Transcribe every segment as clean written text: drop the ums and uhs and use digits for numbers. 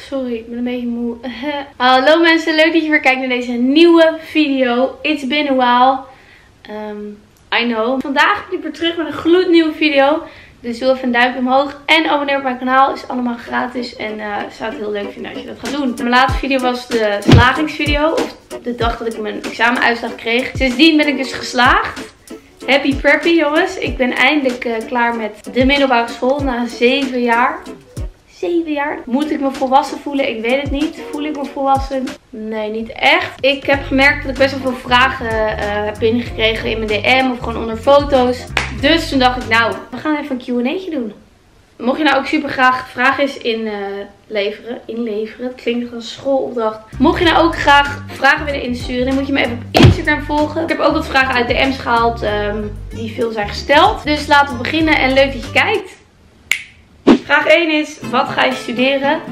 Sorry, ik ben een beetje moe. Hallo mensen, leuk dat je weer kijkt naar deze nieuwe video. It's been a while. I know. Vandaag ben ik weer terug met een gloednieuwe video. Dus doe even een duimpje omhoog en abonneer op mijn kanaal. Is allemaal gratis en ik zou het heel leuk vinden als je dat gaat doen. Mijn laatste video was de slagingsvideo. Of de dag dat ik mijn examenuitslag kreeg. Sindsdien ben ik dus geslaagd. Happy preppy jongens. Ik ben eindelijk klaar met de middelbare school na 7 jaar. 7 jaar. Moet ik me volwassen voelen? Ik weet het niet. Voel ik me volwassen? Nee, niet echt. Ik heb gemerkt dat ik best wel veel vragen heb binnengekregen in mijn DM of gewoon onder foto's. Dus toen dacht ik, nou, we gaan even een Q&A'tje doen. Mocht je nou ook super graag vragen inleveren. Het klinkt als een schoolopdracht. Mocht je nou ook graag vragen willen insturen, dan moet je me even op Instagram volgen. Ik heb ook wat vragen uit DM's gehaald die veel zijn gesteld. Dus laten we beginnen en leuk dat je kijkt. Vraag 1 is, wat ga je studeren?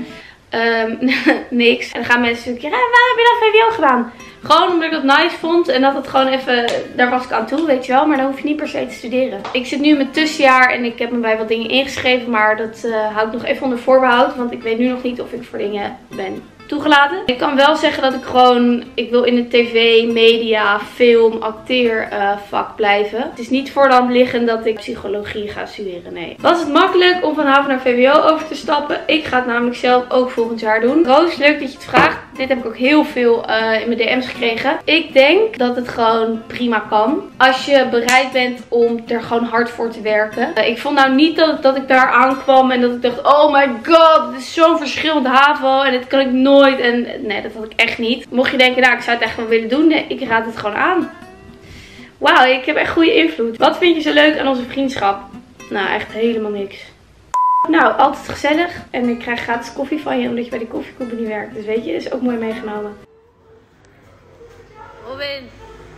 Niks. En dan gaan mensen zeggen, waarom heb je dan VWO gedaan? Gewoon omdat ik dat nice vond en dat het gewoon even, daar was ik aan toe, weet je wel. Maar dan hoef je niet per se te studeren. Ik zit nu in mijn tussenjaar en ik heb me bij wat dingen ingeschreven. Maar dat hou ik nog even onder voorbehoud. Want ik weet nu nog niet of ik voor dingen ben toegelaten. Ik kan wel zeggen dat ik wil in de tv, media, film, acteervak blijven. Het is niet voor de hand liggend dat ik psychologie ga studeren, nee. Was het makkelijk om van HAVO naar VWO over te stappen? Ik ga het namelijk zelf ook volgend jaar doen. Roos, leuk dat je het vraagt. Dit heb ik ook heel veel in mijn DM's gekregen. Ik denk dat het gewoon prima kan. Als je bereid bent om er gewoon hard voor te werken. Ik vond nou niet dat ik daar aankwam en dat ik dacht, oh my god, dit is zo'n verschil met HAVO en dit kan ik nooit. En nee, dat had ik echt niet. Mocht je denken, nou, ik zou het echt wel willen doen. Nee, ik raad het gewoon aan. Wauw, ik heb echt goede invloed. Wat vind je zo leuk aan onze vriendschap? Nou, echt helemaal niks. Nou, altijd gezellig. En ik krijg gratis koffie van je, omdat je bij de koffiecompany werkt. Dus weet je, is ook mooi meegenomen. Robin.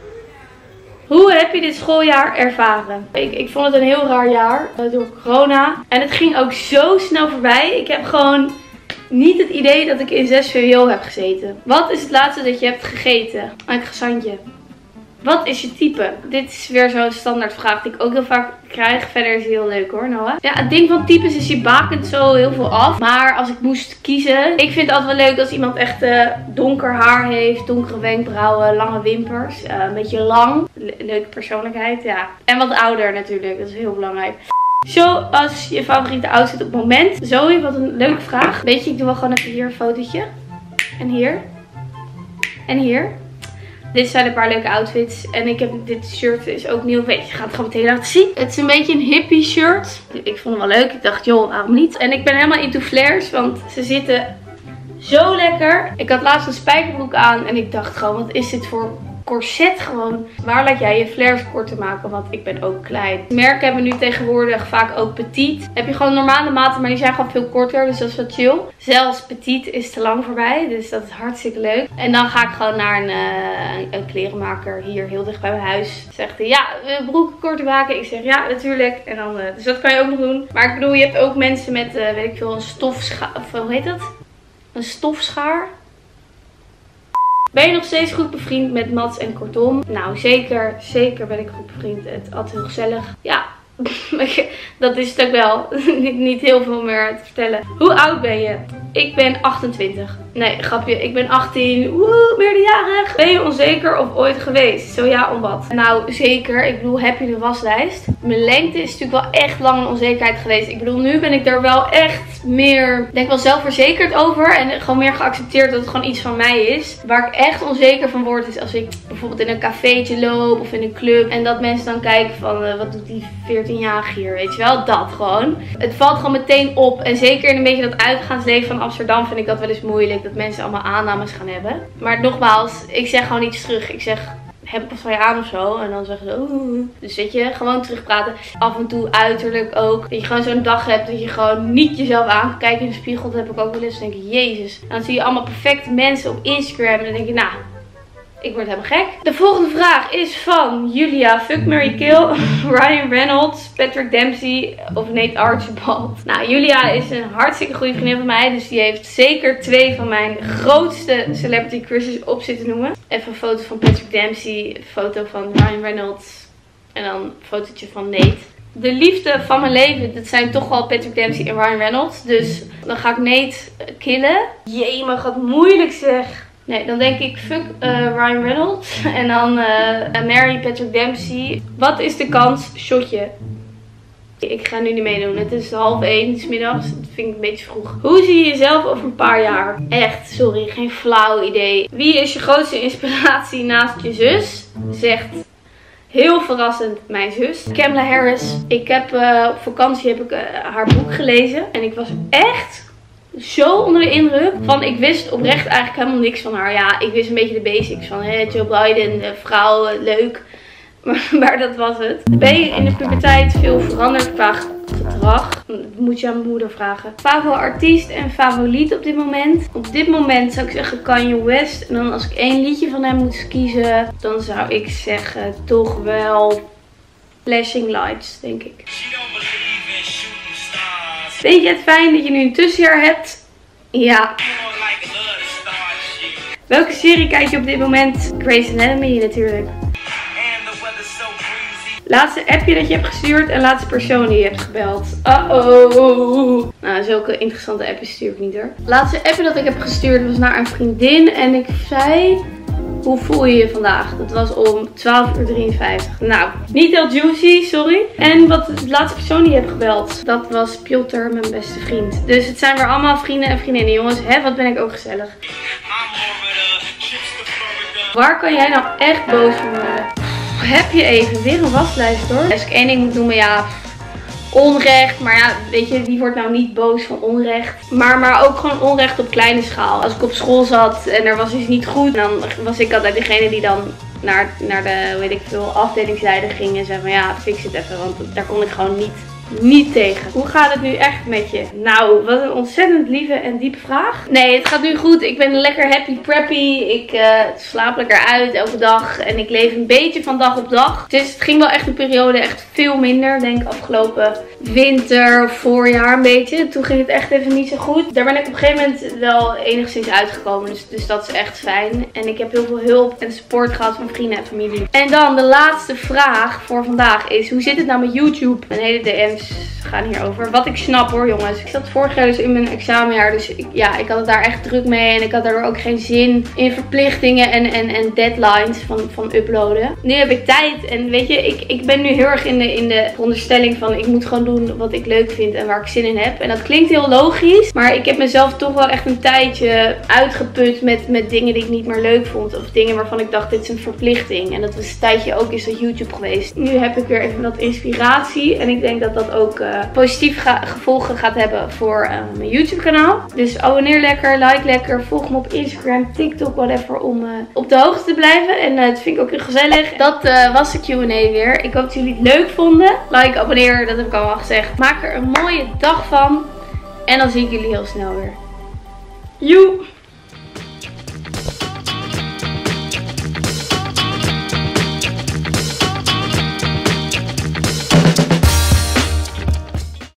Hoe heb je dit schooljaar ervaren? Ik vond het een heel raar jaar door corona. En het ging ook zo snel voorbij. Ik heb gewoon niet het idee dat ik in 6 VWO heb gezeten. Wat is het laatste dat je hebt gegeten? Een croissantje. Wat is je type? Dit is weer zo'n standaard vraag die ik ook heel vaak krijg. Verder is het heel leuk hoor, Noah. Ja, het ding van types is, je bakent zo heel veel af. Maar als ik moest kiezen, ik vind het altijd wel leuk als iemand echt donker haar heeft. Donkere wenkbrauwen, lange wimpers. Een beetje lang. Leuke persoonlijkheid, ja. En wat ouder natuurlijk, dat is heel belangrijk. Zoals je favoriete outfit op het moment. Zoe, wat een leuke vraag. Weet je, ik doe wel gewoon even hier een fotootje. En hier. En hier. Dit zijn een paar leuke outfits. En ik heb dit shirt is ook nieuw. Weet je, ik ga het gewoon meteen laten zien. Het is een beetje een hippie shirt. Ik vond hem wel leuk. Ik dacht, joh, waarom niet? En ik ben helemaal into flares, want ze zitten zo lekker. Ik had laatst een spijkerbroek aan en ik dacht gewoon, wat is dit voor corset gewoon. Waar laat jij je flares korter maken? Want ik ben ook klein. Merken hebben nu tegenwoordig vaak ook petit. Heb je gewoon normale maten, maar die zijn gewoon veel korter. Dus dat is wel chill. Zelfs petit is te lang voorbij. Dus dat is hartstikke leuk. En dan ga ik gewoon naar een klerenmaker hier heel dicht bij mijn huis. Zegt hij, ja, broeken korter maken. Ik zeg, ja, natuurlijk. En dan, dus dat kan je ook nog doen. Maar ik bedoel, je hebt ook mensen met, weet ik veel, een stofschaar. Of hoe heet dat? Een stofschaar. Ben je nog steeds goed bevriend met Mats en Kortom? Nou, zeker ben ik goed bevriend. Het is altijd heel gezellig. Ja, dat is het ook wel. Niet heel veel meer te vertellen. Hoe oud ben je? Ik ben 28. Nee, grapje. Ik ben 18. Woe, meerderjarig. Ben je onzeker of ooit geweest? Zo ja, om wat? Nou, zeker. Ik bedoel, heb je de waslijst? Mijn lengte is natuurlijk wel echt lang een onzekerheid geweest. Ik bedoel, nu ben ik er wel echt meer, denk wel zelfverzekerd over. En gewoon meer geaccepteerd dat het gewoon iets van mij is. Waar ik echt onzeker van word is als ik bijvoorbeeld in een cafeetje loop of in een club. En dat mensen dan kijken van, wat doet die 14-jarige hier? Weet je wel? Dat gewoon. Het valt gewoon meteen op. En zeker in een beetje dat uitgaansleven van Amsterdam vind ik dat wel eens moeilijk. Dat mensen allemaal aannames gaan hebben. Maar nogmaals, ik zeg gewoon iets terug. Ik zeg, heb ik wat van je aan of zo? En dan zeggen ze, oeh. Dus weet je, gewoon terugpraten. Af en toe uiterlijk ook. Dat je gewoon zo'n dag hebt dat je gewoon niet jezelf aan kan kijken in de spiegel. Dat heb ik ook wel eens. Dan denk ik, jezus. En dan zie je allemaal perfecte mensen op Instagram. En dan denk je, nou, ik word helemaal gek. De volgende vraag is van Julia. Fuck, marry, kill. Ryan Reynolds, Patrick Dempsey of Nate Archibald. Nou, Julia is een hartstikke goede vriendin van mij. Dus die heeft zeker 2 van mijn grootste celebrity crushes op zitten noemen. Even een foto van Patrick Dempsey. Een foto van Ryan Reynolds. En dan een fotootje van Nate. de liefde van mijn leven, dat zijn toch wel Patrick Dempsey en Ryan Reynolds. Dus dan ga ik Nate killen. Jee, maar gaat moeilijk zeg. Nee, dan denk ik fuck Ryan Reynolds. En dan marry Patrick Dempsey. Wat is de kans? Shotje. Ik ga nu niet meedoen. Het is 12:30 's middags. Dat vind ik een beetje vroeg. Hoe zie je jezelf over een paar jaar? Echt, sorry, geen flauw idee. Wie is je grootste inspiratie naast je zus? Zegt heel verrassend mijn zus. Kamala Harris. Ik heb op vakantie haar boek gelezen. En ik was echt zo onder de indruk van, ik wist oprecht eigenlijk helemaal niks van haar. Ja, ik wist een beetje de basics van Joe Biden, vrouw, leuk. Maar dat was het. Ben je in de puberteit veel veranderd qua gedrag? Dat moet je aan mijn moeder vragen. Favoriete artiest en favoriet op dit moment? Op dit moment zou ik zeggen Kanye West. En dan als ik één liedje van hem moet kiezen, dan zou ik zeggen toch wel Flashing Lights, denk ik. Vind je het fijn dat je nu een tussenjaar hebt? Ja. Welke serie kijk je op dit moment? Grey's Anatomy natuurlijk. Laatste appje dat je hebt gestuurd en laatste persoon die je hebt gebeld. Uh-oh. Nou, zulke interessante appjes stuur ik niet hoor. Laatste appje dat ik heb gestuurd was naar een vriendin. En ik zei, hoe voel je je vandaag? Dat was om 12:53. Nou, niet heel juicy, sorry. En wat de laatste persoon die je hebt gebeld, dat was Piotr, mijn beste vriend. Dus het zijn weer allemaal vrienden en vriendinnen. Jongens, hè, wat ben ik ook gezellig. Waar kan jij nou echt boos van worden? Heb je even weer een waslijst hoor. Als ik één ding moet noemen, ja, onrecht. Maar ja, weet je, wie wordt nou niet boos van onrecht? Maar ook gewoon onrecht op kleine schaal. Als ik op school zat en er was iets niet goed, dan was ik altijd degene die dan naar de, weet ik veel, afdelingsleider ging en zei van ja, fix het even. Want daar kon ik gewoon niet tegen. Hoe gaat het nu echt met je? Nou, wat een ontzettend lieve en diepe vraag. Nee, het gaat nu goed. Ik ben lekker happy preppy. Ik slaap lekker uit elke dag. En ik leef een beetje van dag op dag. Dus het ging wel echt een periode echt veel minder. Denk afgelopen winter, voorjaar een beetje. Toen ging het echt even niet zo goed. Daar ben ik op een gegeven moment wel enigszins uitgekomen. Dus dat is echt fijn. En ik heb heel veel hulp en support gehad van vrienden en familie. En dan de laatste vraag voor vandaag is, hoe zit het nou met YouTube? Mijn hele DM's gaan hierover. Wat ik snap hoor jongens. Ik zat vorig jaar dus in mijn examenjaar. Dus ik had het daar echt druk mee. En ik had daardoor ook geen zin in verplichtingen en deadlines van uploaden. Nu heb ik tijd. En weet je, ik ben nu heel erg in de veronderstelling van ik moet gewoon doen wat ik leuk vind en waar ik zin in heb. En dat klinkt heel logisch. Maar ik heb mezelf toch wel echt een tijdje uitgeput met dingen die ik niet meer leuk vond. Of dingen waarvan ik dacht dit is een verplichting. En dat was een tijdje ook is dat YouTube geweest. Nu heb ik weer even wat inspiratie. En ik denk dat dat ook positieve gevolgen gaat hebben voor mijn YouTube kanaal. Dus abonneer lekker, like lekker, volg me op Instagram, TikTok, whatever, om op de hoogte te blijven. En dat vind ik ook heel gezellig. Dat was de Q&A weer. Ik hoop dat jullie het leuk vonden. Like, abonneer, dat heb ik allemaal gezegd. Maak er een mooie dag van. En dan zie ik jullie heel snel weer. Joe!